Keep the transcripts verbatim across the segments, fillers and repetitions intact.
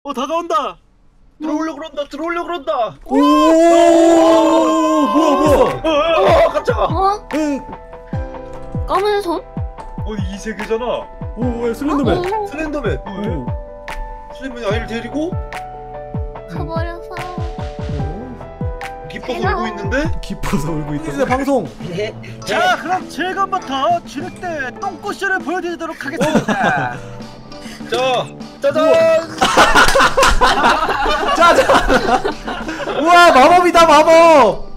어, 다가온다. 들어오려 그런다. 들어오려 그런다. 오, 뭐야 뭐야? 어, 깜짝아. 어? 에, 검은 손? 어, 이 세계잖아. 오, 왜 슬렌더맨? 어, 슬렌더맨. 오, 슬렌더맨이 아이를 데리고 가버려서. 기뻐서 내가- 울고 있는데. 기뻐서 울고 있다. 방송. 자, 그럼 지금부터 진흙대 똥꼬쇼를 보여드리도록 하겠습니다. 자, 짜잔. 짜잔. 우와, 마법이다 마법.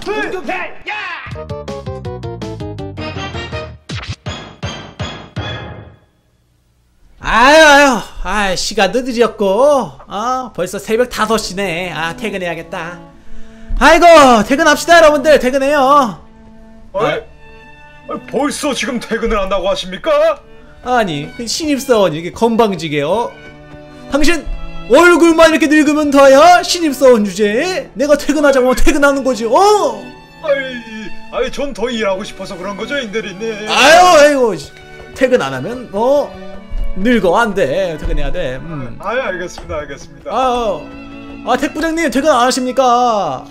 아유 아유 아 시간도 늦었고 어 벌써 새벽 다섯 시네. 아 퇴근해야겠다. 아이고 퇴근합시다 여러분들. 퇴근해요. 아이, 벌써 지금 퇴근을 한다고 하십니까? 아니 그 신입사원 이렇게 건방지게 어? 당신 얼굴만 이렇게 늙으면 다야 신입사원 주제에 내가 퇴근하자고 하면 퇴근하는 거지. 어? 아이, 아이, 전 더 일하고 싶어서 그런 거죠, 인대리님. 아유 아이고 퇴근 안 하면 어 늙어 안돼. 퇴근해야 돼. 음. 아이, 알겠습니다, 알겠습니다. 아, 아 택부장님 퇴근 안 하십니까?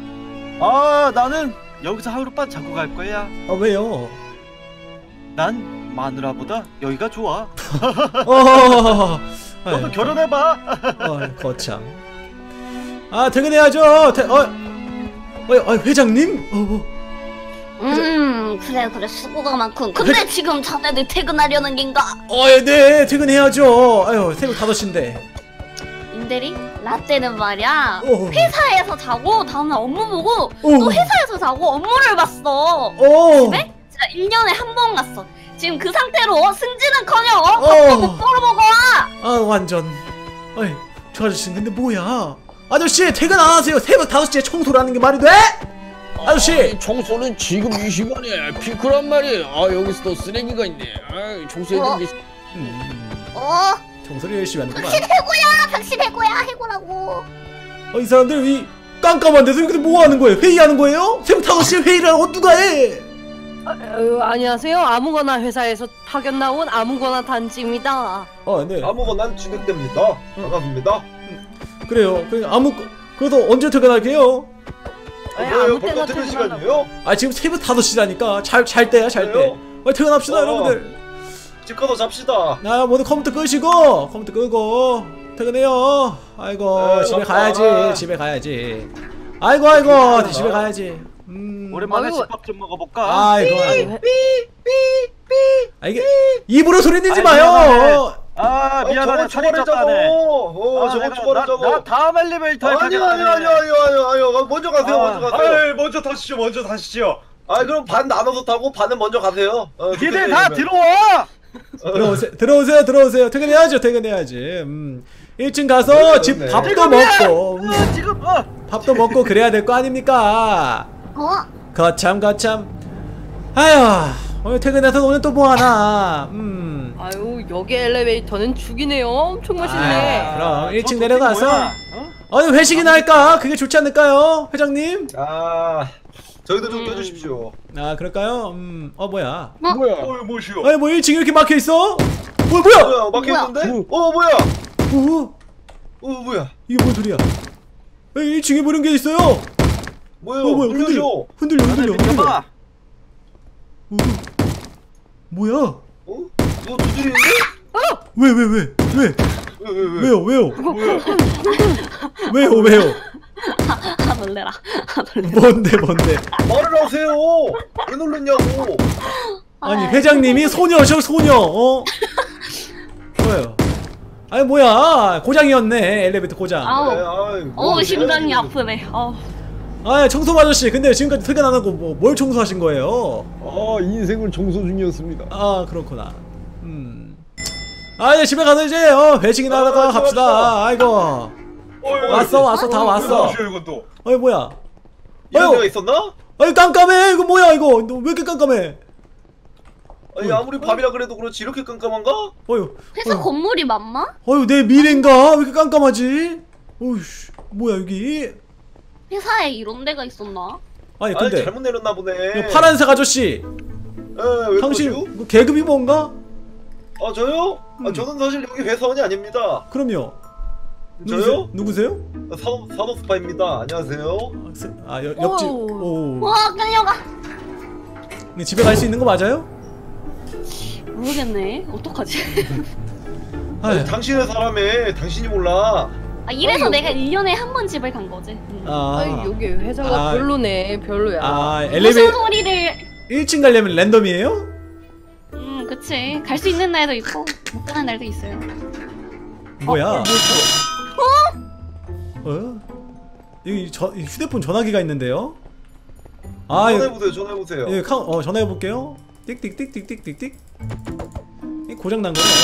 아, 나는 여기서 하룻밤 자고 갈 거야. 아 왜요? 난 마누라보다 여기가 좋아. 어, 너도 결혼해봐. 어, 거참. 아 퇴근해야죠. 퇴, 어, 어, 어 회장님? 어, 어. 음, 그래, 그래. 수고가 많군. 근데 지금 자네들 퇴근하려는 겐가? 어, 네, 퇴근해야죠. 아유, 새벽 다섯 시인데. 임대리? 라떼는 말이야. 어. 회사에서 자고 다음날 업무 보고 어. 또 회사에서 자고 업무를 봤어. 어. 집에? 진짜 일 년에 한 번 갔어. 지금 그 상태로 승진은커녕 어. 밥도 못 벌어먹어. 아, 완전. 어이, 저 아저씨 근데 뭐야? 아저씨 퇴근 안 하세요? 새벽 다섯 시에 청소를 하는 게 말이 돼? 아저씨! 아니, 청소는 지금 이 시간에 피크란 말이에요. 아 여기서 또 쓰레기가 있네. 아 청소해야 어? 되는 게. 음, 어? 청소를 열심히 하는구만. 당신 해고야. 당신 해고야. 해고라고. 어, 이 사람들 이 깜깜한 데서 여기서 뭐 하는 거예요? 회의하는 거예요? 새벽 다섯 시에 회의를 하고 누가 해? 아, 어, 안녕하세요. 아무거나 회사에서 파견 나온 아무거나 단지입니다. 아, 네. 아무거나 진행됩니다. 반갑습니다. 그래요. 그 아무 그래도 언제 퇴근할게요? 아니, 뭐예요? 아무 벌써 때나 퇴근 퇴근하라고. 시간이에요? 아, 지금 새벽 다섯 시라니까. 잘 잘 때야, 잘 때. 그래요? 빨리 퇴근합시다, 어. 여러분들. 집 가서 잡시다. 나 모두 컴퓨터 끄시고 컴퓨터 끄고 퇴근해요. 아이고 네, 집에 맞다. 가야지. 집에 가야지. 아이고 아이고 집에 가야지. 음. 오랜만에 아이고. 집밥 좀 먹어볼까? 아이고 아이고. 아 이게 입으로 소리 내지 아이, 마요. 아, 어, 미안하네. 저거 살이 초과래잖아. 쪘다네. 어, 아, 저거 내가- 초과래잖아. 나, 나 다음 엘리베이터에 아니요, 아니요, 아니요, 아니요, 아니요, 아니요. 먼저 가세요, 아, 먼저 가세요. 아이, 먼저 타시죠, 먼저 타시죠. 아, 그럼 반 나눠서 타고 반은 먼저 가세요. 어, 니들 그때 다 되면. 들어와! 들어오세요. 들어오세요. 들어오세요. 퇴근해야죠. 퇴근해야지. 음. 일 층 가서 그러네. 집 밥도 지금이야! 먹고 음, 어, 지금 어! 밥도 먹고 그래야 될 거 아닙니까? 어? 거참 거참. 아휴 오늘 퇴근해서 오늘 또 뭐하나. 음. 아유 여기 엘리베이터는 죽이네요. 엄청 멋있네. 아, 그럼 일 층 저 내려가서 뭐야? 어? 어느 회식이나 할까? 그게 좋지 않을까요? 회장님? 아, 저희도 좀 음. 껴주십시오. 아 그럴까요? 음, 어 뭐야? 뭐야? 어이, 뭐시오? 아니 뭐 일 층 이렇게 막혀 있어? 뭐 뭐야? 뭐야, 막혀있는데? 뭐야? 어, 뭐야? 어, 어, 뭐야? 이게 뭔 소리야? 에이, 일 층에 뭐이런 게 있어요? 뭐야? 어 뭐야? 흔들려, 흘려줘. 흔들려, 흔들려, 흔들려. 비켜봐. 어, 뭐야? 어? 너 두드리는데? 왜 왜 왜? 왜? 왜, 왜, 왜? 왜요? 왜요? 뭐야? 왜요? 왜요? 아 놀래라. 아 놀래라. 뭔데 뭔데? 말을 하세요. 왜 놀랬냐고. 아니 회장님이 소녀셔 소녀. 어? 뭐예요? 아니 뭐야? 고장이었네. 엘리베이터 고장. 아우. 그래, 아이, 어 뭐 심장이 그래야지. 아프네. 어. 아 청소 아저씨 근데 지금까지 퇴근 안 하고 뭐 뭘 청소하신 거예요? 아 인생을 청소 중이었습니다. 아 그렇구나. 음. 아 이제 집에 가서 이제 어 회식이나 아, 하다가 좋아, 갑시다. 좋아. 아이고 어이, 왔어 왔어 다 왔어. 뭐시오, 이건 또? 어이 뭐야? 이런 아유. 데가 있었나? 아이 깜깜해. 이거 뭐야 이거? 너 왜 이렇게 깜깜해? 아니, 아무리 밤이라 그래도 그렇지 이렇게 깜깜한가? 어휴. 회사 건물이 맞나? 어휴 내 미래인가? 왜 이렇게 깜깜하지? 어휴 뭐야 여기? 회사에 이런 데가 있었나? 아니 아니, 근데 잘못 내렸나 보네. 이거 파란색 아저씨 에, 왜 당신 그러시오? 뭐 계급이 뭔가? 아, 저요? 음. 아, 저는 사실 여기 회사원이 아닙니다. 그럼요. 저요? 누구세요? 산업 산업 스파입니다. 안녕하세요. 아 여, 옆집. 오. 오. 와 끌려가. 근데 집에 갈 수 있는 거 맞아요? 모르겠네. 어떡하지? 아휴. 당신의 사람에 당신이 몰라. 아 이래서 아유, 내가 뭐. 일 년에 한 번 집을 간 거지. 응. 아. 아이 여기 회사가 아. 별로네. 별로야. 아 무슨 엘리베이 소리를? 일 층 가려면 랜덤이에요? 음 그치. 갈 수 있는 날도 있고 못 가는 날도 있어요. 뭐야? 어? 어? 여기 저 이 휴대폰 전화기가 있는데요? 아 이거 전화해보세요. 전화해보세요. 예, 카, 어 전화해 볼게요. 띡띡띡띡띡띡. 이 고장 난 거네.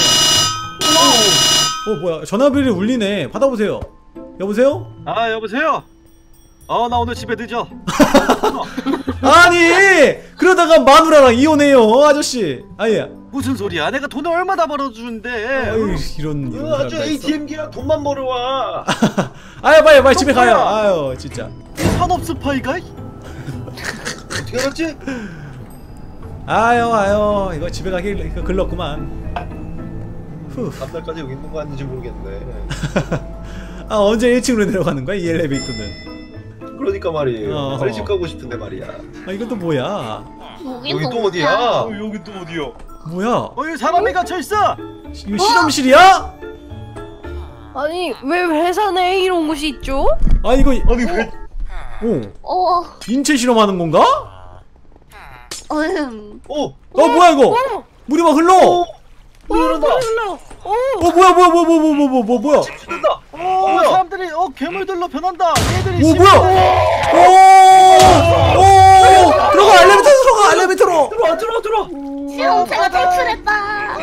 어 뭐야? 전화벨이 울리네. 받아보세요. 여보세요? 아 여보세요. 어 나 오늘 집에 늦어. 아니 그러다가 마누라랑 이혼해요, 아저씨. 아예. 무슨 소리야? 내가 돈을 얼마나 벌어주는데. 아유 이런. 이거 아주 에이티엠기랑 돈만 벌어와. 아유 빨리 빨리 집에 가요. 뭐야? 아유 진짜. 이 산업 스파이가? 어떻게 알았지? 아유 아유 이거 집에 가기 이거 글렀구만. 후. 다음날까지 여기 있는 거 아닌지 모르겠네. 아 언제 일 층으로 내려가는 거야 이 엘리베이터는? 그러니까 말이에요. 어허. 빨리 집 가고 싶은데 말이야. 아 이건 또 뭐야? 여기 여기 또 어디야? 어, 여기 또 어디요? 뭐야? 어 여기 사람이 갇혀 있어. 이거 실험실이야? 아니 왜 회사 내에 이런 곳이 있죠? 아 이거 아니 왜? 어 어. 인체 실험하는 건가? 음. 오! 어 뭐야 이거? 물이 막 흘러. 어 물 흐른다! 흘러. 어. 뭐야 뭐야 뭐야 뭐야 뭐야 뭐야 뭐야? 흐른다! 어 뭐야? 사람들이 어 괴물들로 변한다. 얘들이 오 심- 뭐야? 오! 오! 들어가 엘리베이터 들어가 엘리베이터로. 들어와 들어와 들어와! 시험체가 탈출했다.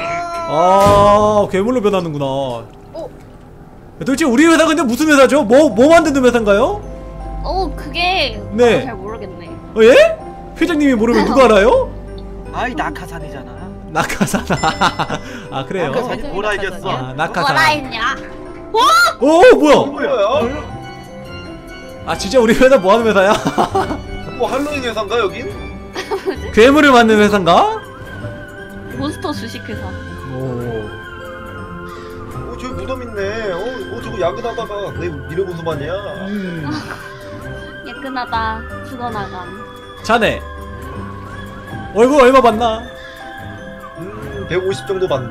아 괴물로 변하는구나. 어. 도대체 우리 회사 근데 무슨 회사죠? 뭐 뭐 만드는 회사인가요? 어 그게 네. 어, 잘 모르겠네. 어 예? 회장님이 모르면 누가 알아요? 아이 낙하산이잖아. 낙하산. 아 그래요? 낙하산이 뭘 알겠어? 아 뭐라 낙하산. 했냐? 오 뭐야? 뭐야? 아 진짜 우리 회사 뭐 하는 회사야? 뭐 할로윈 회사인가 여긴? 괴물을 만드는 회사인가? 몬스터 주식회사. 오. 어 저기 무덤 있네. 어, 어 저거 야근하다가 내 미래보수 마냥. 음. 예끈하다. 죽어나감. 자네 월급 얼마 받나? 음 백오십 정도 받네.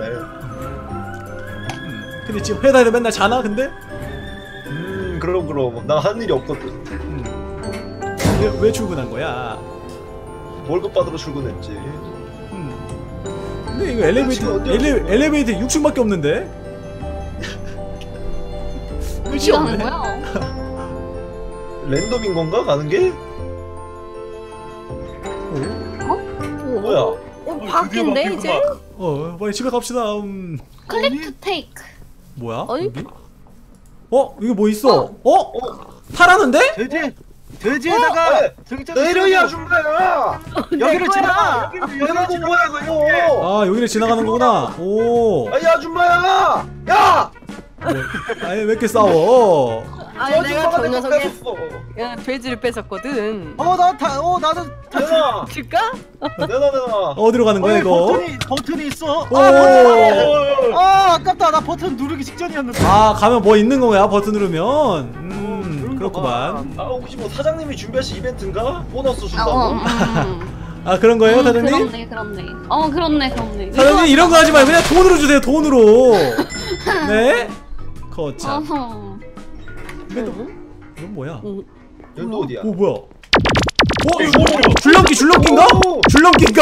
음. 근데 지금 회사에서 맨날 자나 근데? 음 그럼 그럼 나 하는 일이 없거든. 음. 왜, 왜 출근한 거야? 월급 받으러 출근했지. 음. 근데 이거 엘리베이터 지금 어디야, 엘리, 지금? 엘리베이터 육 층밖에 없는데? 끝이 어디 가는 없네. 거야? 랜덤인 건가 가는 게? 뭐야? 어 바뀐데 이제? 어 빨리 집에 갑시다. 음. 클릭 투 테이크. 뭐야? 아니? 여기? 어? 이게 뭐 있어? 어? 타라는데? 돼지 돼지에다가 어? 저기 있잖아. 내려 이 아줌마야! 여기를 지나. 여기를 뭐야 이거? 아 여기를 지나가는 거구나. 오. 아이 아줌마야! 야! 뭐, 아니 왜 이렇게 싸워? 아니 내가 저 녀석의 뺏었어. 야, 돼지를 뺏었거든. 어나다어 나도 내놔! 줄까? 내놔 내놔. 어디로 가는 거야 어이, 이거? 버튼이 버튼이 있어. 오. 아 아깝다. 나 버튼 누르기 직전이었는데. 아 가면 뭐 있는 거야 버튼 누르면. 음 그런가 그렇구만. 아 혹시 뭐 사장님이 준비하신 이벤트인가? 보너스 어, 준다고? 음. 아 그런 거예요 사장님? 그렇네, 그렇네. 어, 그렇네, 그렇네. 사장님 이런 거 하지 말고 그냥 돈으로 주세요 돈으로. 네? 거참. 어허. 이건 뭐야? 여기 또 어디야? 오 뭐야? 어? 이거 뭐야? 줄넘기 줄넘기인가? 오! 줄넘기인가?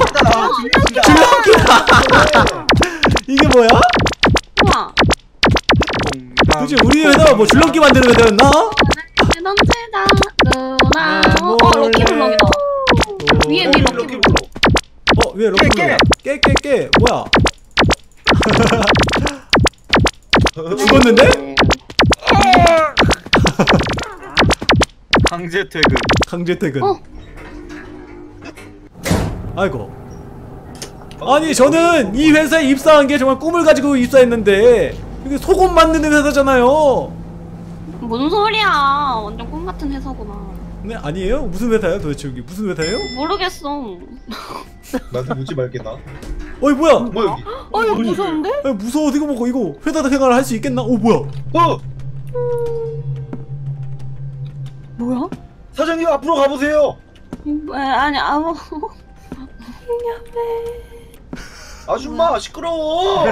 줄넘기다. 이게 뭐야? 우와. 도대체 우리 회사가 뭐 줄넘기 만드는 회사였나? 넘치다. 누나. 아, 어, 럭키블럭이다. 위에 위 럭키 럭키블럭. 어? 왜 럭키블럭이야? 깨깨깨 뭐야? 죽었는데? 강제 퇴근. 강제 퇴근. 어. 아이고. 아니 저는 이 회사에 입사한 게 정말 꿈을 가지고 입사했는데 이게 속옷 만드는 회사잖아요. 뭔 소리야. 완전 꿈 같은 회사구나. 네 아니에요? 무슨 회사예요 도대체 여기 무슨 회사예요? 모르겠어. 나한테 묻지 말게나. 어이 뭐야? 뭐 여기? 어 이거 무서운데? 아, 무서워 이거 먹고 이거 회사 생활을 할 수 있겠나? 오 뭐야? 어! 뭐야? 사장님 앞으로 가보세요. 왜 아니 아무 아줌마 시끄러워.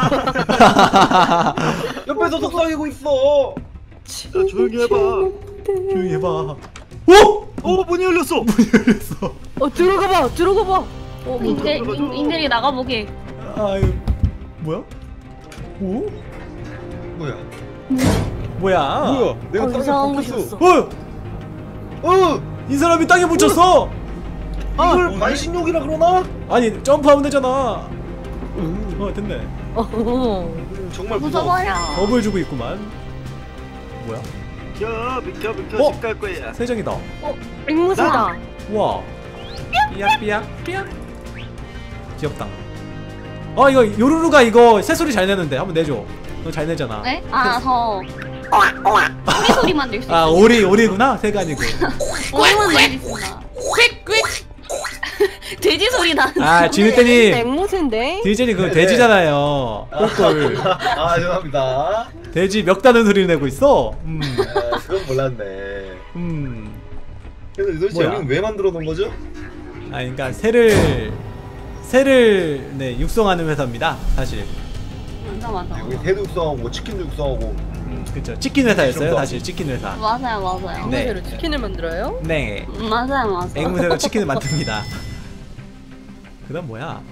옆에서 속삭이고 있어. 야, 조용히 해봐. 조용히 해봐. 오! 어 문이 열렸어. 열렸어. 어 들어가봐 들어가봐. 어 인들 인- 인들이 나가보게. 아유 뭐야? 오? 뭐야? 뭐야? 뭐야? 내가 어, 땅에 이상한 박혔어. 어! 어! 이 사람이 땅에 묻혔어. 이걸 반신욕이라 그러나? 아니 점프하면 되잖아. 어 됐네. 어. 음, 정말 무서워. 무서워요. 겁을 주고 있구만. 뭐야? 야 비켜 비켜 어? 집 갈 거야. 세 장이다. 앵무새다. 우와. 삐약삐약 삐약. 귀엽다. 아 이거 요루루가 이거 새소리 잘 내는데 한번 내줘. 너 잘 내잖아. 네? 아저 소리 소리만 낼 수 있어. 아 오리 오리구나 새가 아니고. 소리만 낼 수 있어. 돼지 소리 나는. 아 지느때님 앵무새인데. 디제니 그거 네, 돼지잖아요. 꼴꼴. 아 죄송합니다. 돼지 멱다는 소리를 내고 있어. 음. 아, 그건 몰랐네. 음. 그래서 도대체 뭐야? 여기는 왜 만들어 놓은 거죠? 아 그러니까 새를 새를 네 육성하는 회사입니다. 사실. 맞아 맞아. 여기 새도 육성하고 치킨도 육성하고. 음, 그렇죠. 치킨 회사였어요. 사실 치킨 회사. 맞아요 맞아요. 네. 앵무새로 치킨을 만들어요? 네. 맞아요 맞아요. 앵무새로 치킨을 만듭니다. 그다음 뭐야?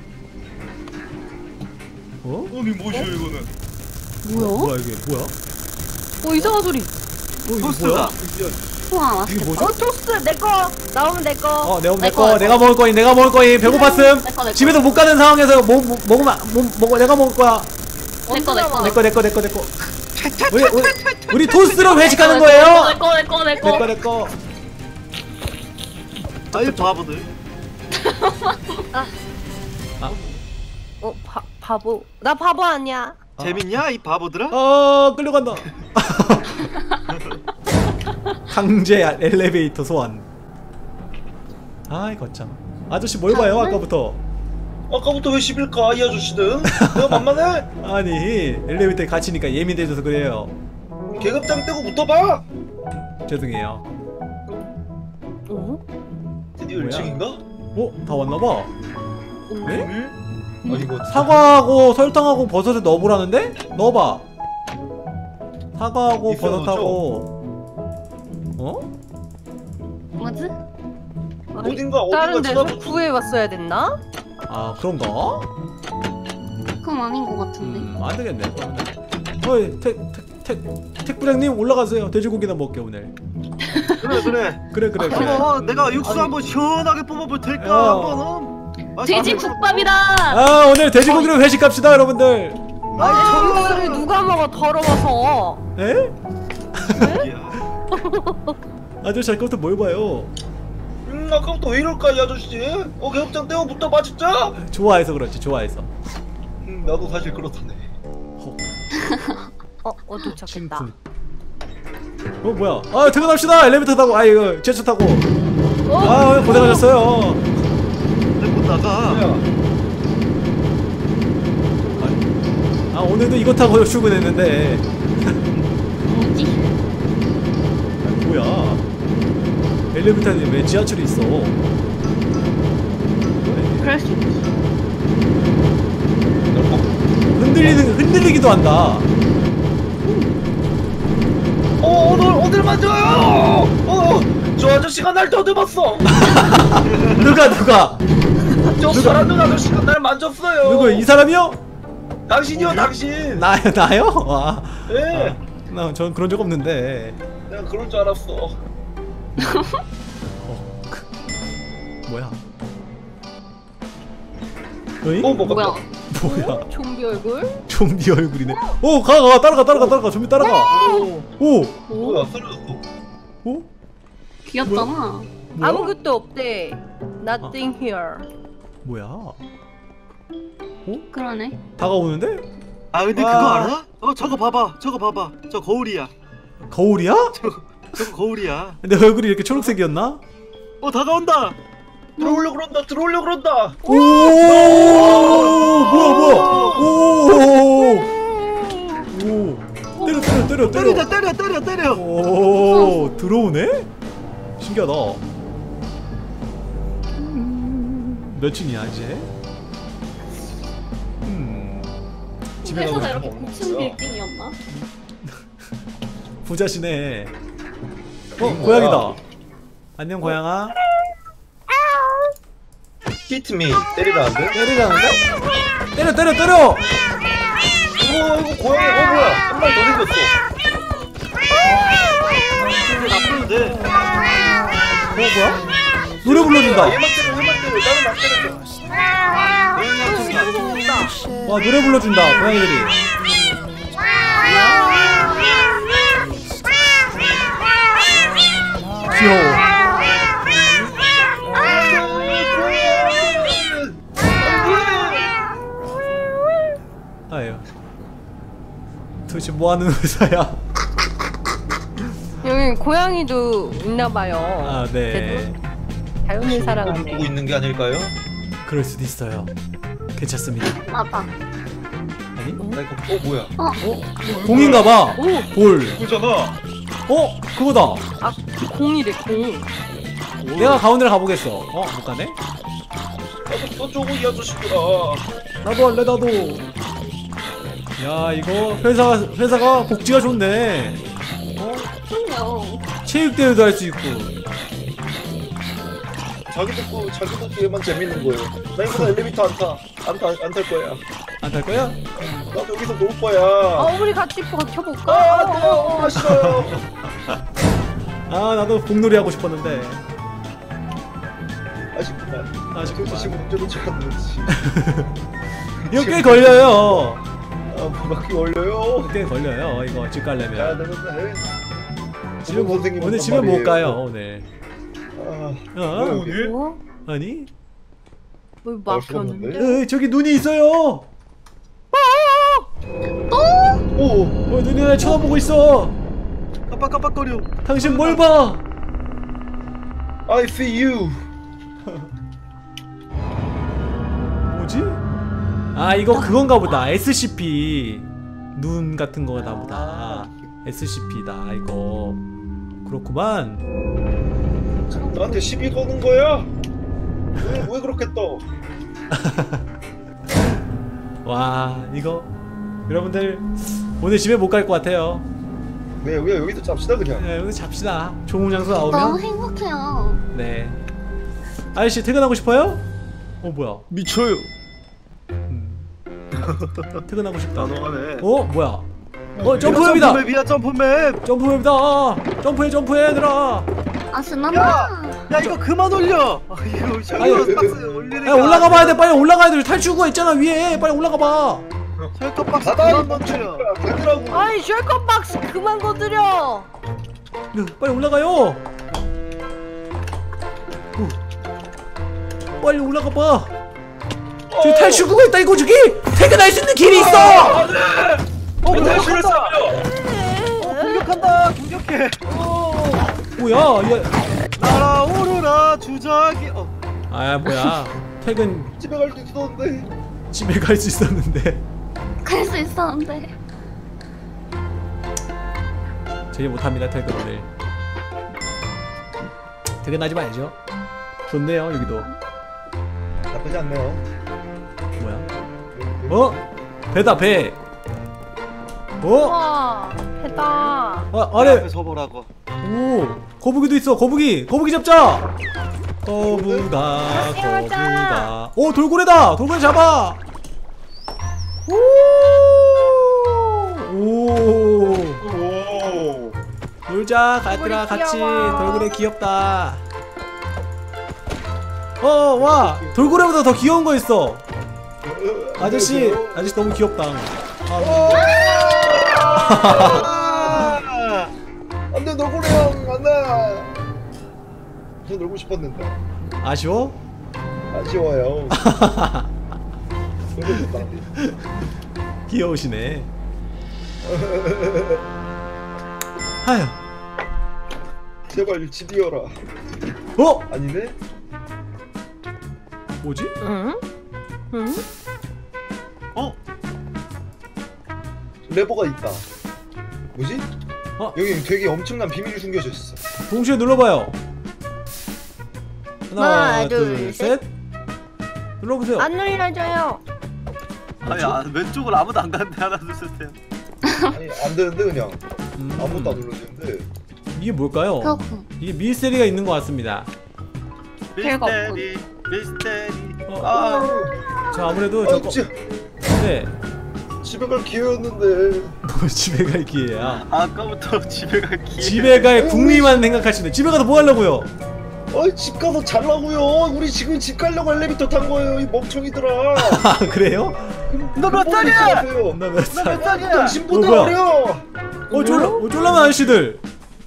어? 아니 뭐시여 이거는? 뭐야? 뭐야 이게 뭐야? 어 이상한 소리. 어 이게 토스트다. 뭐야? 우와 이게 맛있겠다. 뭐죠? 어 토스트 내 거. 나오면 내 거. 어 내가 내 내 거, 거 내 내가 먹을 거임 내가 먹을 거임 배고팠음. 내 거, 내 거. 집에서 못 가는 상황에서 뭐, 뭐 먹으면 뭐 먹어 내가 먹을 거야. 내거 내거 내 거 내 거 내 거 내 거. 우리 우리 우리 토스트로 회식하는 거예요. 내거 내거 내 내거. 거 내 거. 아이 바보들. 어 바, 바보. 나 바보 아니야. 재밌냐 이 바보들아? 어 끌려간다. 강제 엘리베이터 소환. 아이 거참. 아저씨 뭘 봐요 아까부터? 아까부터 왜 시빌까 이 아저씨는? 내가 만만해? 아니 엘리베이터에 갇히니까 예민해져서 그래요. 계급장 떼고 붙어봐. 죄송해요. 어? 드디어 뭐야? 일 층인가? 어? 다 왔나봐. 네? 아 이거 사과하고 설탕하고 버섯을 넣어보라는데? 넣어봐. 사과하고 있어요, 버섯하고 어? 뭐지? 아니, 어딘가 다른 어딘가 데서 찾아보. 구해왔어야 됐나? 아 그런가? 그건 아닌 것 같은데. 음 안되겠네 그러면은. 어이 택택택 택부장님 올라가세요. 돼지고기나 먹게 오늘. 그래 그래. 그래 그래 그래. 한번 내가 육수 한번 시원하게 뽑아볼 테니까 어. 한번. 어? 아, 돼지 한번 국밥이다. 아 오늘 돼지고기로 회식합시다 여러분들. 아니 저거를 누가 먹어 더러워서. 에? 해볼게요. 아저씨 아까부터 뭘 봐요? 음 아까부터 왜 이럴까 이 아저씨? 어 계급장 떼고 붙어봐 진짜? 좋아해서 그렇지 좋아해서. 음 나도 사실 그렇다네. 어, 어 도착했다. 심쿵. 어 뭐야? 아 퇴근합시다. 엘리베이터 타고 아 이거 지하철 타고. 아 오늘 고생하셨어요. 못 나가. 뭐야? 아 오늘도 이거 타고 출근했는데. 뭐지? 아, 뭐야? 엘리베이터에 왜 지하철이 있어? 그럴 수 있지. 흔들리는 흔들리기도 한다. 어 오늘 어딜 만져요? 어저 아저씨가 날 더듬었어. 누가 누가 저 사람들 아저씨가 날 만졌어요. 누구 이 사람이요? 당신이요 당신. 나 나요? 와. 예. 나 전 그런 적 없는데. 내가 그럴 줄 알았어. 어, 그, 뭐야? 어이? 어 뭐가? 뭐야? 뭐야? 좀비 얼굴? 좀비 얼굴이네. 오, 가, 가, 따라가, 따라가, 따라가. 좀비 따라가. 오, 뭐야 쓰러졌어. 오, 귀엽잖아. 뭐야? 아무것도 없대. Nothing here. 뭐야? 그러네. 다가오는데? 아 근데 와. 그거 알아? 어 저거 봐봐. 저거 봐봐. 저 거울이야. 거울이야? 저거 거울이야. 내 얼굴이 이렇게 초록색이었나? 어 다가온다. 들어오려 그런다 들어오려 그런다. 오, 뭐야, 뭐야? 오, 오, 때려, 때려, 때려 때려. 때리자 때려 때려 때려. 오 들어오네? 신기하다. 음, 몇 층이야 이제? 음 집에 회사가 가고 이렇게 고층 빌딩이었나? 부자시네. 어 고양이다. 안녕 고양아. 히트미 때리라는데? 때리자는데? 때려 때려 때려. 이거 이거 고양이 어 뭐야 한 마리 더 생겼어. 근데 나쁘는데. 어 뭐야? 노래 불러준다. 얘만 때려 얘만 때려 나는 안 때려줘. 와 노래 불러준다 고양이들이. 귀여워. 아유 도대체 뭐하는 회사야? 여기 고양이도 있나봐요. 아 네. 자연을 보고 사랑하네. 있는 게 아닐까요? 그럴 수도 있어요. 괜찮습니다. 맞아. 아니? 나 이거 어 뭐야? 공인가봐. 볼. 그잖아. 어 그거다. 아 공이래 공. 내가 가운데를 가보겠어. 어 못 가네? 나도 써줘고 이 아저씨들아. 나도 할래 나도. 야 이거 회사 회사가 복지가 좋네. 어 그럼요. 체육대회도 할 수 있고. 자기도 자기도 뒤에만 재밌는 거예요. 나 이거 엘리베이터 안 타. 안 타 안 탈 거야. 안 탈 거야? 나도 여기서 놀 거야. 어 우리 같이 버텨볼까? 아, 안 돼요. 엄마 싫어요. 아 나도 공놀이 하고 싶었는데. 아쉽구만. 아쉽구만. 지금 운전을 쳤는지. 이거 꽤 걸려요. 아, 바퀴 올려요. 꽤 걸려요. 이거 집 야, 가려면. 나는 집에 못, 선생님 오늘 집에 못 가요 오늘. 아, 어? 오늘? 뭐? 아니? 뭐 알 수가 막혔는데? 없는데? 에 저기 눈이 있어요. 오, 어 눈이 날 쳐다보고 있어. 깜빡깜빡거려. 당신 뭘 봐? I see you. 뭐지? 아 이거 그건가 보다. 에스씨피 눈 같은 거다 보다. 에스씨피다 이거. 그렇구만. 나한테 시비 거는 거야? 왜, 왜 그렇게 떠? 와 이거 여러분들 오늘 집에 못 갈 것 같아요. 네, 우리가 여기서 잡시다 그냥. 네, 오늘 잡시다. 좋은 장소 너무 나오면. 행복해요. 네. 아저씨 퇴근하고 싶어요? 어 뭐야? 미쳐요. 음. 퇴근하고 싶다. 너무하네. 어 뭐야? 어 점프맵이다. 점프맵이야 점프맵. 점프맵이다. 점프해 점프해 얘들아. 아 신난다. 야 이거 그만 올려. 아, 이거 셜컷 박스 올리니까. 야 올라가 봐야 돼. 빨리 올라가야 돼. 탈출구가 있잖아 위에. 빨리 올라가 봐. 셜컷 박스 바다에 그만 멈춰. 멈춰. 가더라고. 아이 셜컷 박스 그만 건드려. 야, 빨리 올라가요. 어. 빨리 올라가 봐. 저기 탈출구가 있다 이거 저기. 퇴근할 수 있는 길이 있어. 어 내 공격한다. 실을 싸요. 어 공격한다. 공격해. 뭐야? 얘. 날아오르라 주작이. 어. 아 뭐야? 퇴근 집에 갈 수 있었는데. 집에 갈 수 있었는데. 갈 수 있었는데. 저희 못합니다 퇴근 오늘. 퇴근하지 말죠. 좋네요 여기도. 나쁘지 않네요. 뭐야? 어? 배다 배. 어? 와 했다. 아 아래. 앞에 서보라고. 오 거북이도 있어. 거북이. 거북이 잡자. 거북아 거북아. 오 돌고래다. 돌고래 잡아. 오. 오. 오. 놀자 가들아 같이. 귀여워. 돌고래 귀엽다. 어 와 돌고래보다 더 귀여운 거 있어. 아저씨 아저씨 너무 귀엽다. 아, 안돼 놀고래 형 안돼. 저 놀고 싶었는데. 아쉬워? 아쉬워요. 놀고 싶다. 귀여우시네. 하여. 제발 집이어라. 어? 아니네? 뭐지? 응? 응? 어? 레버가 있다. 뭐지? 어? 여기 되게 엄청난 비밀이 숨겨져 있어. 동시에 눌러봐요. 하나, 하나, 둘, 둘, 셋. 눌러보세요. 안 눌려져요. 아니 아, 왼쪽을 아무도 안 가는데 하나 둘 셋. 아니 안 되는데 그냥 음, 아무것도 안 눌러지는데. 이게 뭘까요? 그렇군. 이게 미스테리가 있는 것 같습니다. 별거 미스테리 미스테리. 어. 아 자, 아무래도 아 저거. 진짜 네. 집에 갈 기회였는데. 뭐 집에 갈 기회야. 아까부터 집에 갈 기회. 집에 갈 궁리만 생각하시네. 집에 가서 뭐 하려고요? 어이 집 가서 잘라고요. 우리 지금 집 가려고 엘리베이터 탄 거예요. 이 멍청이들아. 아, 그래요? 너 몇 살이야? 나 몇 너 살? 몇 살이야? 당신보다 어, 뭐야? 어려. 어, 쫄라, 어, 쫄라면 아저씨들.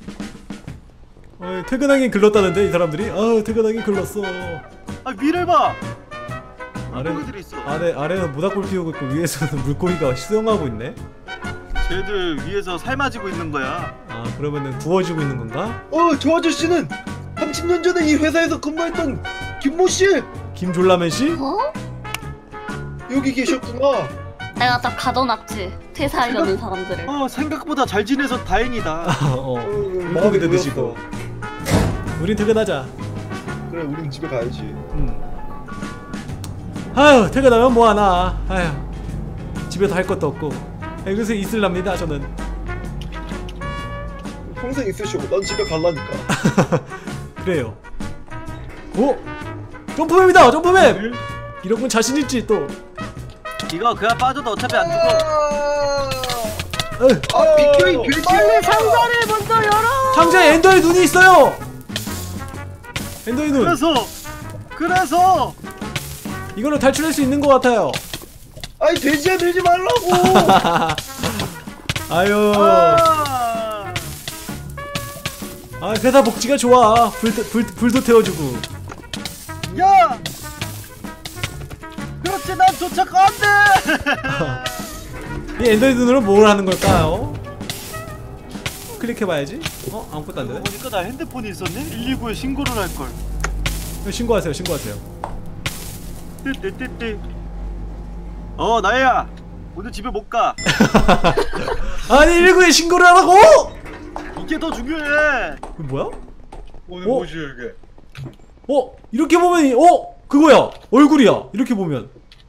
어, 퇴근하긴 글렀다는데, 이 사람들이. 아, 퇴근하긴 글렀어. 아 위를 봐. 아래, 물고기들이 있어. 아래, 아래는 모닥불 피우고 있고, 위에서는 물고기가 수영하고 있네? 쟤들 위에서 삶아지고 있는 거야. 아, 그러면은 구워지고 있는 건가? 어, 저 아저씨는 삼십 년 전에 이 회사에서 근무했던 김모 씨. 김졸라맨 씨? 어? 여기 계셨구나. 내가 다 가둬놨지. 퇴사하려는 사람들을. 어 생각보다 잘 지내서 다행이다. 어, 어, 물고기도 마음이 드시고. 놓였어. 우린 퇴근하자. 그래, 우린 집에 가야지. 음. 아휴, 퇴근하면 뭐하나. 아휴, 집에도 할 것도 없고. 여기서 있을랍니다, 저는. 평생 있으시고 난 집에 갈라니까. 그래요. 오! 점프맵이다! 점프맵! 이런 건 자신있지, 또. 이거 그냥 빠져도 어차피 안 죽어. 어휴, 아, 비켜 이 돼지. 빨리 상자를 먼저 열어. 상자에 엔더의 눈이 있어요! 엔더의 눈. 그래서 그래서 이걸로 탈출할 수 있는 것 같아요. 아이 돼지야 밀지 말라고. 아유. 아, 아, 회사 복지가 좋아. 불도, 불, 불도 태워주고. 야 그렇지 난 도착 안돼. 이 엔더의 눈으로 뭘 하는 걸까요? 클릭해봐야지. 어? 아무것도 안 되네. 보니까 나 핸드폰이 있었네. 일일구에 신고를 할 걸. 신고하세요, 신고하세요. 띠띠띠띠. 어 나야 오늘 집에 못 가. 아니, 일일구에 신고를 하라고! 이게 더 중요해. 이거 뭐야? 오늘 어? 뭐지 이게? 어? 이렇게 보면, 이- 어? 그거야! 얼굴이야! 이렇게 보면.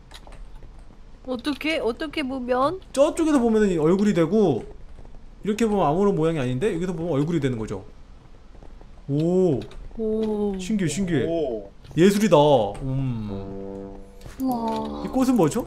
어떻게 어떻게 보면 저쪽에서 보면은 이 얼굴이 되고, 이렇게 보면 아무런 모양이 아닌데, 여기서 보면 얼굴이 되는 거죠. 오, 오. 신기해, 신기해. 오. 예술이다. 음. 와. 이 꽃은 뭐죠?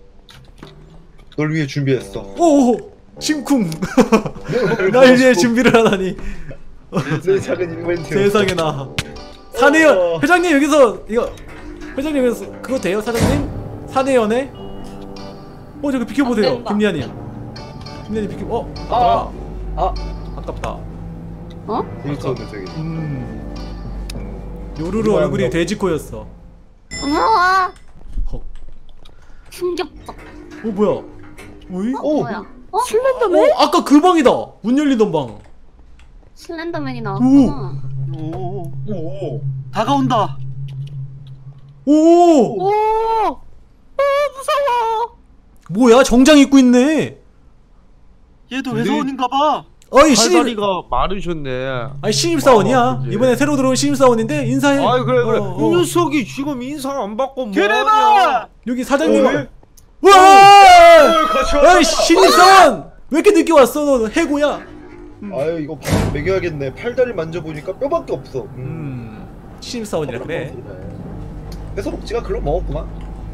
널 위해 준비했어. 오! 심쿵! 날 위해 준비를 하다니. 내 작은 이벤트. 세상에나. 사내연 회장님 여기서 이거 회장님 여기서 그거 돼요 사장님? 사내연애? 어 저기 비켜보세요 안 된다. 김리아님. 김리아님 비켜. 어? 아, 아, 아깝다. 어? 그렇죠, 저기. 음. 요루루 얼굴이 돼지코였어. 우와. 헉. 충격적. 어 뭐야? 오이? 오, 뭐야? 어? 슬렌더맨? 어 아까 그 방이다. 문 열리던 방. 슬렌더맨이 나왔구나. 오 오. 다가온다. 오! 오. 오 무서워. 뭐야 정장 입고 있네. 얘도 근데- 회사원인가봐. 어이 신입. 팔다리가 마르셨네. 아니 신입사원이야. 아, 그지. 이번에 새로 들어온 신입사원인데 인사해. 아이 그래 그래. 어, 어. 이 녀석이 지금 인상 안 받고 뭐하냐? 그래봐. 여기 사장님. 어, 왜? 와! 어, 같이 야, 왔다. 신입사원! 왜 이렇게 늦게 왔어? 너 해고야? 아유 이거 밥 먹여야겠네. 팔다리 만져보니까 뼈밖에 없어. 음. 음, 신입사원이라 그래. 회사 복지가 글러 먹었구만.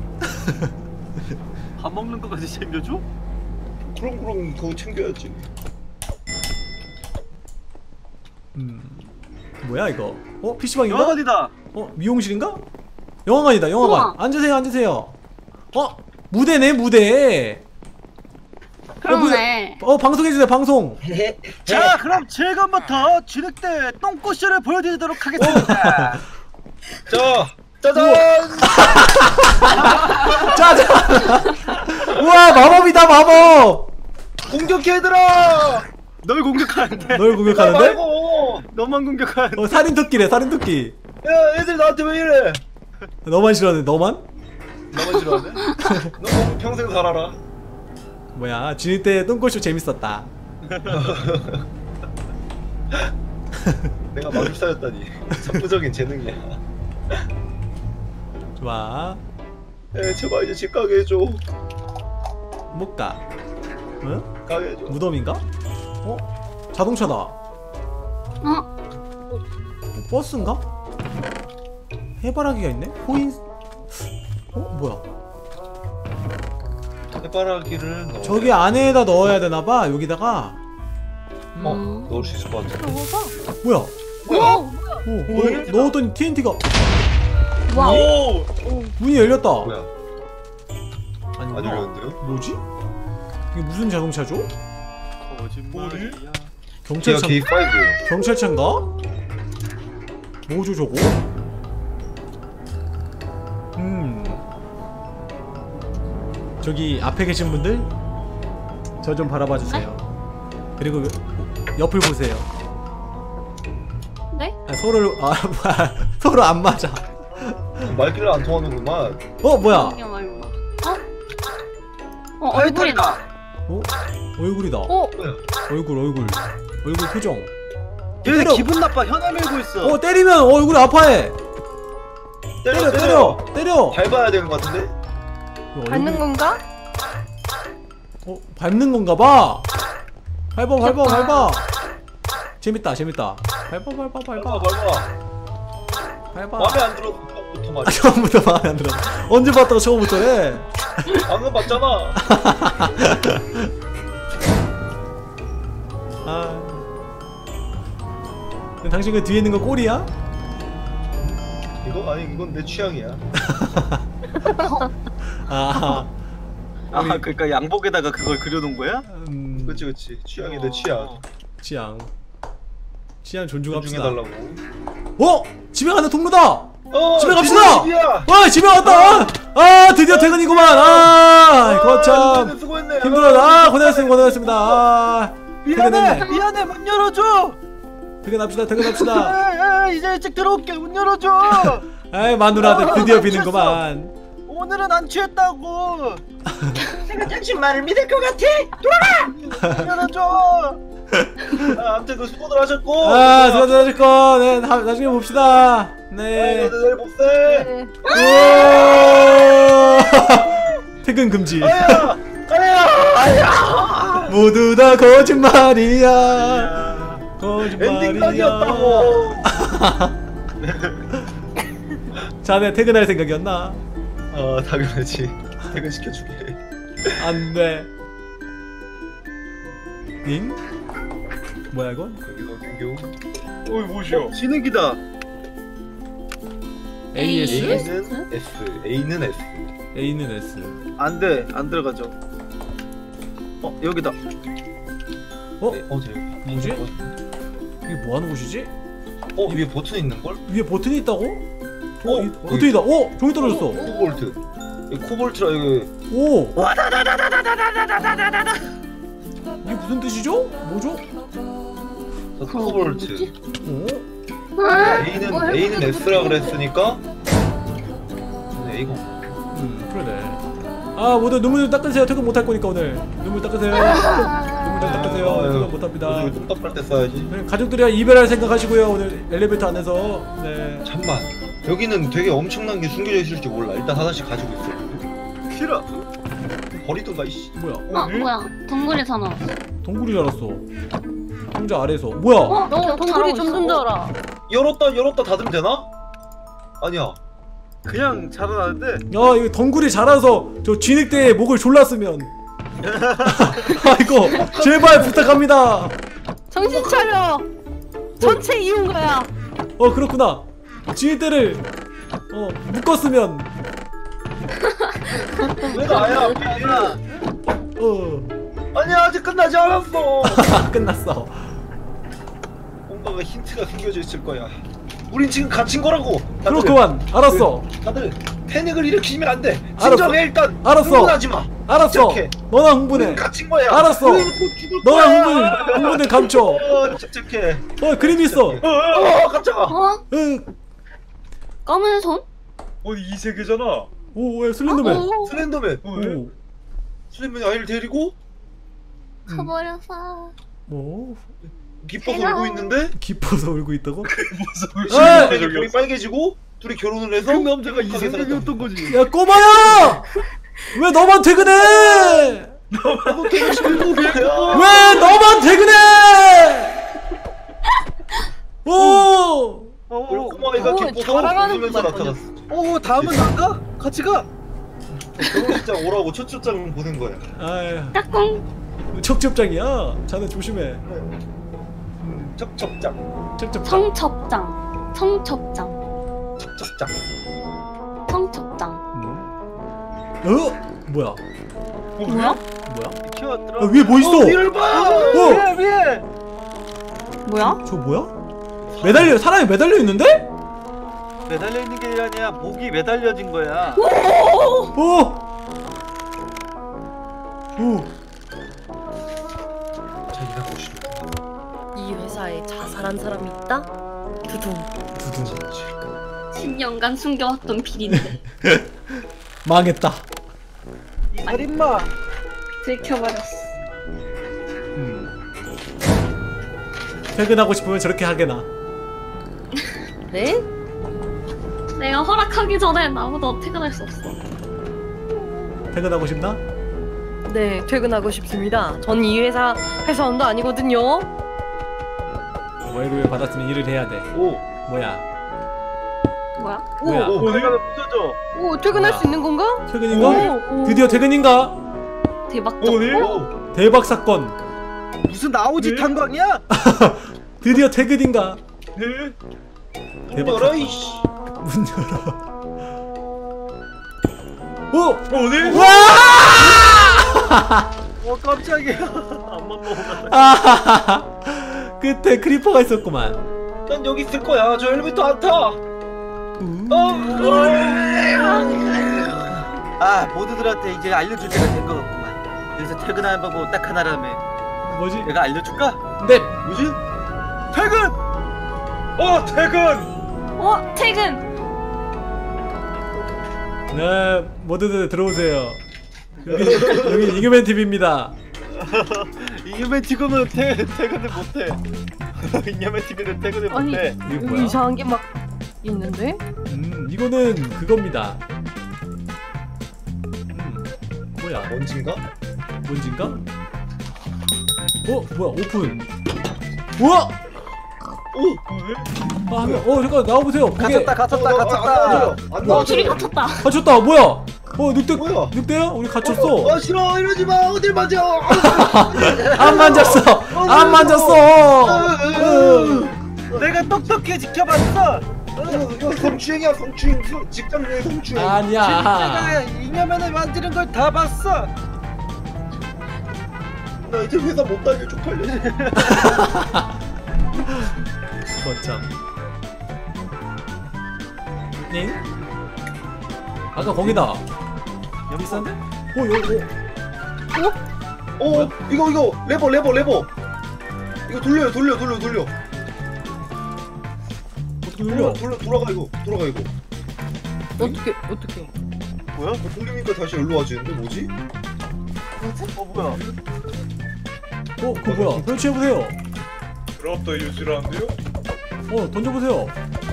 밥 먹는 거까지 챙겨줘? 그럼 그럼 그거 챙겨야지. 음, 뭐야 이거? 어, 피시방인가? 영화관이다. 어, 미용실인가? 영화관이다, 영화관. 우와. 앉으세요, 앉으세요. 어, 무대네, 무대. 그러네. 어, 방송해주세요, 방송. 자 그럼 지금부터 진흙대 똥꼬쇼를 보여드리도록 하겠습니다. 자, 짜잔. 짜잔! 우와, 마법이다, 마법! 공격해 얘들아. 널 공격하는데. 널 나 공격하는데? 말고. 너만 공격하는데. 어, 살인토끼래, 살인토끼. 야, 애들 나한테 왜 이래? 너만 싫어하네, 너만? 나만 싫어하네. 너 평생 살아라. 뭐야, 진입 때 똥꼬쇼 재밌었다. 내가 마술사였다니. 선부적인 재능이야. 좋아. 에 제발 이제 집 가게 해줘. 못 가. 응? 가게 해줘. 무덤인가? 어? 자동차다. 어? 뭐 버스인가? 해바라기가 있네? 코인. 어? 뭐야? 해바라기를 넣어. 저기 안에다 넣어야 되나봐. 여기다가. 어 넣을 수 있을 것 같아. 뭐야? 뭐야? 오, 넣, 넣었더니 티엔티가 와우. 문이 열렸다. 뭐야? 아니, 안 열렸는데요? 뭐지? 이게 무슨 자동차죠? 거짓말이야. 기아 경찰차. 게이 파이브. 경찰차인가? 뭐죠 저거? 음. 저기 앞에 계신 분들 저 좀 바라봐 주세요. 그리고 옆을 보세요. 네? 아, 서로를 아 뭐야 서로 안 맞아. 말귀를 안 통하는구만. 어 뭐야? 이게 얼마? 어? 어 얼굴이다. 어 얼굴이다. 어? 뭐야? 얼굴 얼굴 얼굴 표정. 얘네 때려. 기분 나빠. 현아 밀고 있어. 어 때리면 얼굴이 아파해. 때려 때려 때려 때려. 밟아야 되는 것 같은데? 밟는 건가? 어 밟는 건가 봐. 밟아 밟아 밟아. 재밌다 재밌다. 밟아 밟아 밟아 밟아 밟아. 밟아. 마음에 안 들어서 처음부터 아 말이야. 처음부터 마음에 안 들어. 언제 봤다고 처음부터 해? 방금 봤잖아. 아. 당신 그 뒤에 있는 거 꼴이야? 이거 아니 이건 내 취향이야. 아. 아 그러니까 양복에다가 그걸 그려놓은 거야? 음, 그치 그치. 취향이 내 취향. 취향. 취향 존중합시다. 존중해달라고. 어? 집에 가는 통로다. 어, 집에 갑시다! 집이야. 와 집에 왔다. 아 드디어 퇴근이구만. 아 거참 아, 수고했네. 힘들어. 아 고생했습니다 고생했습니다. 아 미안해. 퇴근했네. 미안해. 문 열어줘. 퇴근합시다 퇴근합시다. 아, 아, 이제 일찍 들어올게. 문 열어줘. 아이 마누라들 드디어 비는구만. 오늘은 안 취했다고. 내가 당신 말을 믿을 것 같아. 돌아가. 문 열어줘. 아, 아무튼 그 수고들 하셨고. 아 수고들 하셨고 네 나, 나중에 봅시다. 네. 아이고, 내일 복세. 네. 우와! 퇴근 금지. 아야, 아야. 모두 다 거짓말이야. 거짓말이야. 엔딩각이었다고. 자네 퇴근할 생각이었나? 아, 당연하지. 퇴근 시켜줄게. 안 돼. 잉? 뭐야 이건? 여기서 경교. 어이 뭐시오? 진흙이다. 에이에스? A는 S, A는 S. A는 S. 안 돼. 안 들어가죠. 어 여기다. 어? 네, 어, 제 뭐지? 이게 뭐 하는 곳이지? 어, 위에 버튼 있는 걸? 위에 버튼이 있다고? 어, 어? 이- 버튼이다. 어? 종이 떨어졌어. 코볼트. 이 코볼트라 이거 오! 이게 무슨 뜻이죠? 뭐죠? 저 코볼트. 어? A는 A는 S라 그랬으니까 네, A가 음 그러네. 아 모두 눈물 좀 닦으세요. 퇴근 못할 거니까 오늘 눈물 닦으세요. 눈물 좀 닦으세요. 퇴근 못합니다. 요즘 뚝딱할 때 써야지. 네, 가족들이랑 이별할 생각하시고요. 오늘 엘리베이터 안에서. 네. 잠만. 여기는 되게 엄청난 게 숨겨져 있을지 몰라. 일단 하나씩 가지고 있어. 싫어. 버리던가 이씨. 뭐야? 어 뭐야? 동굴이 사나. 동굴이 자랐어. 상자 아래에서. 뭐야? 어? 너 동굴이 좀 던져라. 열었다 열었다 닫으면 되나? 아니야. 그냥 자라나는데. 야 이거 덩굴이 자라서 저 쥐늑대의 목을 졸랐으면. 아 이거 제발 부탁합니다. 정신 차려. 전체 이유인거야. 어 그렇구나. 쥐늑대를 어 묶었으면. 왜 나야? 야, 어 아니야 아직 끝나지 않았어. 끝났어. 뭔가가 힌트가 숨겨져 있을 거야. 우린 지금 갇힌 거라고. 다들, 그렇구만. 알았어. 다들 패닉을 일으키면 안 돼. 알았어. 진정해 일단. 알았어. 흥분하지 마. 알았어. 침착해. 너나 흥분해. 우린 갇힌 거야. 알았어. 우린 곧 죽을 너나 거야. 흥분 흥분을 감춰. 어, 침착해. 어 그림 있어. 어, 어, 깜짝아. 어? 응. 검은 손? 어이 이 세계잖아. 오, 왜 슬렌더맨? 오. 슬렌더맨. 오. 슬렌더맨이 아이를 데리고 가버렸어. 뭐? 기뻐서 제가- 울고 있는데 기뻐서 울고 있다고? 무슨 에이! 갑자기 별이 빨개지고 둘이 결혼을 해서 그 남자가 행복하게 살았다. 이생각이었던 거지. 야 꼬마야! 왜 너만 퇴근해? 나도 되게 싫은 거야. 왜 너만 퇴근해? 오! 그리고 꼬마이가 오, 기뻐서 자랑하는구만, 웃으면서 나타났어. 어 다음은 난가? 같이 가. 결혼식장 오라고 첫 출장 보는 거야. 아유, 짝꿍. 척첩장이야. 자네 조심해. 음, 첩첩장, 척첩장. 청첩장. 청첩장. 첩첩장. 청첩장. 어? 뭐야? 뭐야? 뭐야? 튀어들어. 야, 위에 뭐 있어? 위를 봐. 어? 위에 위에. 뭐야? 저 뭐야? 매달려 사람이 매달려 있는데? 매달려 있는 게 아니라 목이 매달려진 거야. 어? 오. 자기가 보시는 이 회사에 자살한 사람이 있다? 두둥. 두둥. 십 년간 숨겨왔던 비리인데 망했다. 이 살인마. 들켜버렸어. 음. 퇴근하고 싶으면 저렇게 하게나. 네? 내가 허락하기 전에 아무도 퇴근할 수 없어. 퇴근하고 싶나? 네, 퇴근하고 싶습니다. 전 이 회사 회사원도 아니거든요. 월급을 받았으면 일을 해야 돼. 오, 뭐야? 뭐야? 뭐야? 오, 내가 부서져. 오, 퇴근할 뭐야? 수 있는 건가? 퇴근인가? 오, 오. 드디어 퇴근인가? 대박. 오니? 오. 대박 사건. 무슨 나오지 네? 탄광이야? 드디어 퇴근인가? 네? 대박 열어 사건. 이씨. 문 열어. 오! 오니? 와! 어 깜짝이야. 앞만 먹어봤다. 아하하하. 끝에 크리퍼가 있었구만. 난 여기 있을 거야. 저 엘리베이터 안 타. 음. 어. 아 모두들한테 이제 알려줄 때가 된 것 같구만. 그래서 퇴근하는 방법 딱 하나라며. 뭐지? 내가 알려줄까? 네. 뭐지? 퇴근. 어 퇴근! 어? 퇴근! 네, 모두들 들어오세요. 여기 여기 이규맨 티비입니다. 이념의 티그는 퇴 퇴근을 못해. 이념의 티비는 퇴근을 아니. 못해. 이게 여기 뭐야? 이상한 게 막 있는데? 음, 이거는 그겁니다. 음, 뭐야? 먼지인가? 뭔진가? 어, 뭐야? 오픈. 우와! 오. 아, 한 명. 어, 잠깐 나와 보세요. 그게 갇혔다 갇혔다 어, 갇혔다. 안 어, 줄이 나와줘요. 갇혔다. 갇혔다. 뭐야? 어, 늑대. 뭐야? 늑대야? 우리 갇혔어. 어, 아 싫어 이러지 마. 어딜 맞아. 안 만졌어. 안 만졌어. 내가 똑똑히 지켜봤어. 이거 성추행이야 성추행. 성- 직장 내 성추행. 아니야. 내가 이념면을 만지는 걸 다 봤어. 나 이제 회사 못 다녀 쪽팔려. 거참. 응? 아까 거기다. 여기 있었는데? 어, 여기. 어? 어 뭐야? 이거 이거 레버 레버 레버. 이거 돌려요 돌려 돌려 돌려. 어떻게 눌려? 돌려 돌려 돌아가 이거 돌아가 이거. 어떻게 어떻게? 뭐야? 어, 돌리니까 다시 일로 와지는데 뭐지? 어 뭐야? 어, 그거 뭐야? 설치해보세요. 그럼 또 유지라는데요? 어, 던져보세요.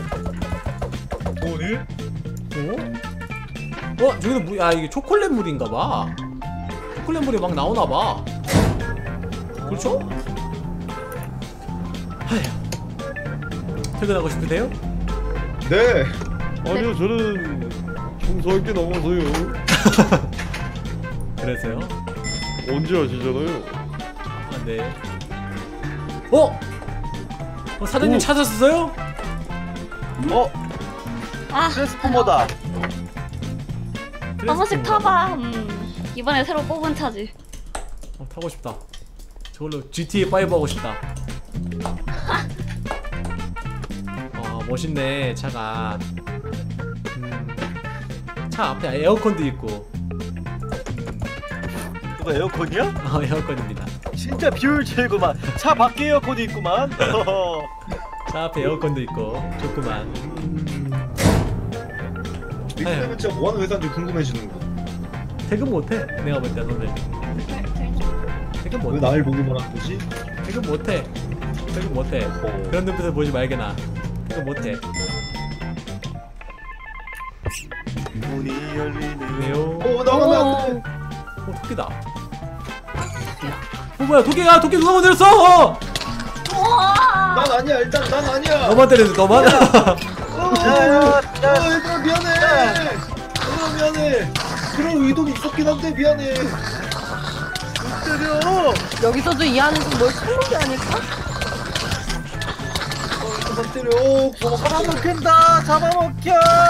오니? 어? 어? 저기서 물, 야, 이게 초콜릿 물인가봐. 초콜릿 물이 막 나오나봐. 그렇죠? 하휴. 퇴근하고 싶으세요? 네. 아니요 저는 청소할 게 남아서요. 그래서요? 언제 하시잖아요. 아, 네. 어? 어 사장님 오. 찾았어요? 어 아, 트랜스포머다. 한 번씩 타봐. 음, 이번에 새로 뽑은 차지. 어, 타고 싶다. 저걸로 지티에이 오 하고 싶다. 어, 멋있네 차가. 음, 차 앞에 에어컨도 있고. 누가 에어컨이야? 어, 에어컨입니다. 진짜 비효율적이구만. 차 밖에 에어컨이 있구만. 차 앞에 에어컨도 있고 좋구만. 닉네임은 진짜 뭐하는 회사인지 궁금해지는 거. 퇴근 못해. 내가 볼 때 너네. 퇴근 왜 못해. 날 보고만 한 거지? 퇴근 퇴근 못해. 퇴근 못해. 그런 눈빛을 보지 말게나. 퇴근 못해. 문이 열리네요. 왜요? 어 나가면 안 돼. 어, 토끼다. 어, 뭐야, 토끼가, 토끼 누가 만들었어? 난 아니야 일단 난 아니야. 너만 때렸어, 너만? 어, 어, 얘들아 미안해. 얘들아 미안해. 그런 의도는 있었긴 한데 미안해. 때려. 여기서도 이 안에서 뭘 찾는 게 아닐까? 그만 때려. 그만 잡아먹힌다. 잡아먹혀.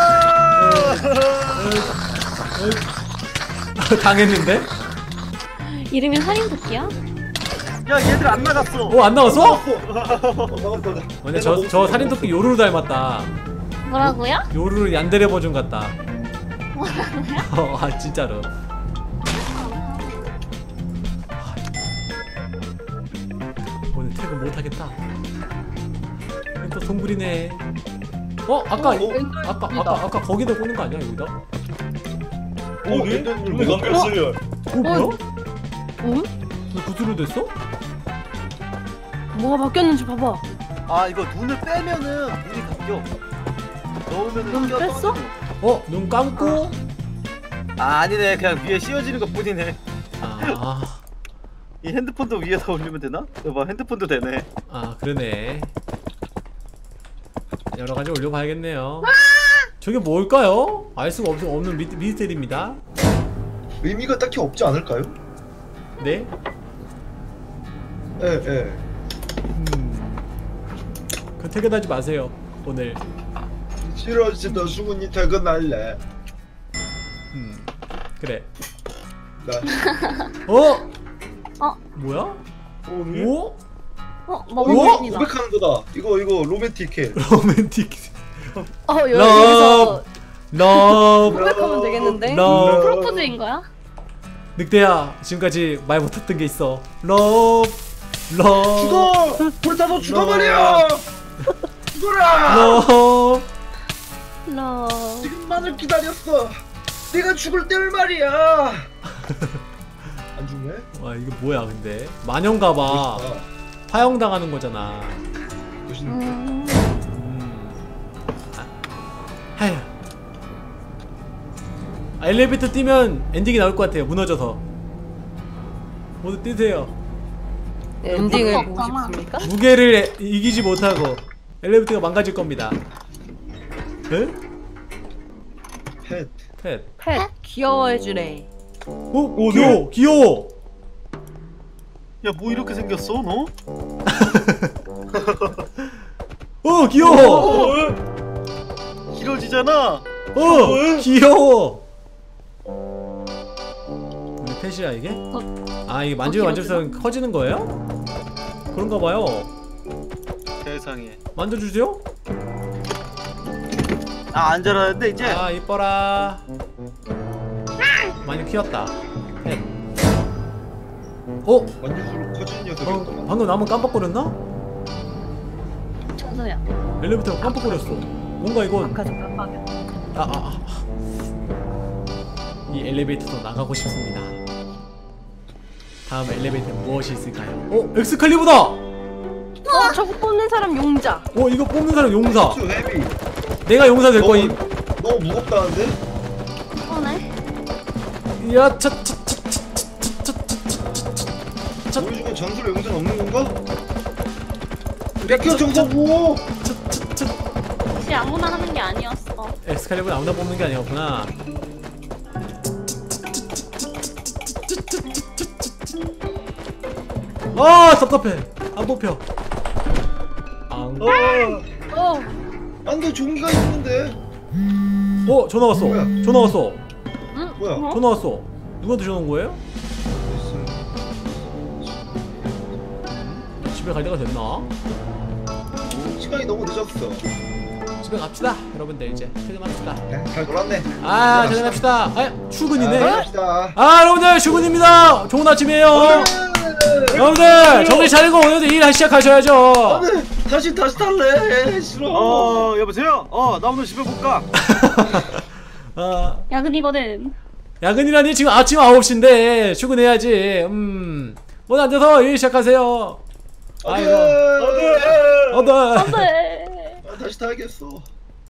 당했는데? 이름이 살인토끼야? 야 얘들 안 나갔어. 어, 안 나왔어? 나갔다. 근데 저, 저 살인토끼 요루루 닮았다. 뭐라고요? 요루루 얀데레 버전 같다. 어, 아, 진짜로. 오늘 퇴근 못하겠다. 또 동굴이네. 어? 아까, 어, 어? 아까, 아까, 아까 거기다 꽂는 거 아니야, 여기다? 어, 오 왜 랜덤을 감겼어요? 뭐야? 응? 왜 구두로 됐어? 뭐가 바뀌었는지 봐봐. 아 이거 눈을 빼면은 눈이 바뀌어. 넣으면은 눈 껴 뺐어? 떨어지고. 어? 눈 감고? 아 아니네 그냥 위에 씌워지는 것 뿐이네. 아, 이 핸드폰도 위에다 올리면 되나? 여봐 핸드폰도 되네. 아, 그러네. 여러 가지 올려봐야겠네요. 저게 뭘까요? 알 수가 없, 없는 미, 미스테리입니다. 의미가 딱히 없지 않을까요? 네? 예 예. 음. 그 퇴근하지 마세요, 오늘. 싫어지다 수근이 퇴근할래. 음. 그래. 나 어? 어? 뭐야? 오늘 오? 어? 이거 먹어봅니다. 고백하는 거다. 이거 이거 로맨틱해. 로맨틱. 어 여, 러브. 여기서 러브. 고백하면 되겠는데? 러브. 프로포즈인 거야? 늑대야, 지금까지 말 못했던 게 있어. 러브. 러브. 죽어! 불타서 죽어버려! 죽어라! 러브. 러. 지금만을 기다렸어. 내가 죽을 때를 말이야. 안 죽네? 와, 이거 뭐야, 근데? 마녀인가봐. 화형당하는 거잖아. 멋있는데. 음... 음. 아. 하휴. 아, 엘리베이터 뛰면 엔딩이 나올 것 같아요. 무너져서. 모두 뛰세요. 엔딩을 어, 보고 없잖아. 싶습니까? 무게를 에- 이기지 못하고 엘리베이터가 망가질 겁니다. 에? 펫. 팻. 펫 귀여워해주래. 어? 귀여워! 귀여워! 야 뭐 이렇게 생겼어 너? 어! 귀여워! 어? 길어지잖아. 어! 귀여워! 우리 펫이야 이게? 아, 이게 만지면 만질수록 커지는 거예요? 그런가 봐요. 세상에. 만져주세요? 아 안 자라는데 이제. 아, 이뻐라. 많이 키웠다. 펫. 어? 만질수록 커지는 녀석이 방, 없구나. 방금 나무 깜빡거렸나? 저도요. 엘리베이터가 깜빡거렸어. 뭔가 이건 아까 좀 깜빡이. 아, 아, 아. 이 엘리베이터도 나가고 싶습니다. 다음 엘리베이터는 무엇이 있을까요? 어? 엑스칼리버다! 어 저거 뽑는 사람 용자. 어, 이거 뽑는 사람 용사. 투 헤비. 내가 용사 될 거임. 너무 무겁다는데? 그러네. 야, 차, 차, 차, 차, 차, 차, 차, 차, 우리 중에 전술 용사는 없는 건가? 백현 정사고. 차, 차, 차. 혹시 아무나 하는 게 아니었어. 엑스칼리버는 아무나 뽑는 게 아니었구나. 아, 답답해. 안 뽑혀. 앙. 어 안돼 종이가 있는데. 어, 전화 왔어. 뭐야? 전화 왔어. 뭐야? 어? 전화 왔어. 누구한테 전화 온 거예요? 집에 갈 때가 됐나? 시간이 너무 늦었어. 집에 갑시다. 여러분들 이제 퇴근합시다. 네, 잘 놀았네. 아, 퇴근합시다. 아, 출근이네. 갑시다. 아, 여러분들 출근입니다. 좋은 아침이에요. 여러분들 정신 차리고 오늘도 일 시작하셔야죠. 안돼 다시 다시 탈래. 싫어. 어 여보세요. 어 나 오늘 집에 못 가. 아, 야근이거든. 야근이라니 지금 아침 아홉 시인데 출근해야지. 음, 오늘 앉아서 일 시작하세요. 아이고. 안돼. 어다. 안돼. 아, 다시 타야겠어.